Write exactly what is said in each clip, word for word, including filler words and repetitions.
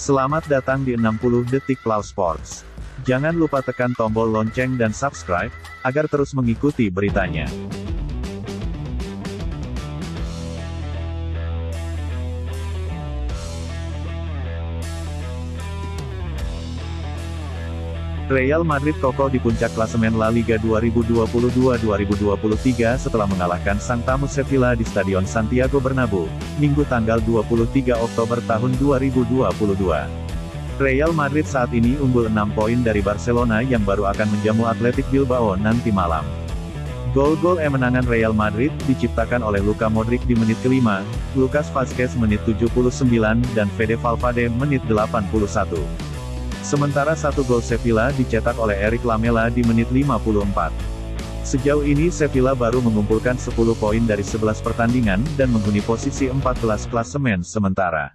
Selamat datang di enam puluh Detik Plau Sports. Jangan lupa tekan tombol lonceng dan subscribe, agar terus mengikuti beritanya. Real Madrid kokoh di puncak klasemen La Liga dua ribu dua puluh dua dua ribu dua puluh tiga setelah mengalahkan sang tamu Sevilla di Stadion Santiago Bernabeu, Minggu tanggal dua puluh tiga Oktober tahun dua ribu dua puluh dua. Real Madrid saat ini unggul enam poin dari Barcelona yang baru akan menjamu Athletic Bilbao nanti malam. Gol-gol kemenangan Real Madrid diciptakan oleh Luka Modric di menit kelima, Lucas Vazquez menit tujuh puluh sembilan dan Fede Valverde menit delapan puluh satu. Sementara satu gol Sevilla dicetak oleh Eric Lamela di menit lima puluh empat. Sejauh ini Sevilla baru mengumpulkan sepuluh poin dari sebelas pertandingan dan menghuni posisi empat belas klasemen sementara.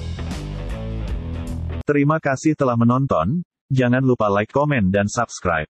Terima kasih telah menonton, jangan lupa like, komen dan subscribe.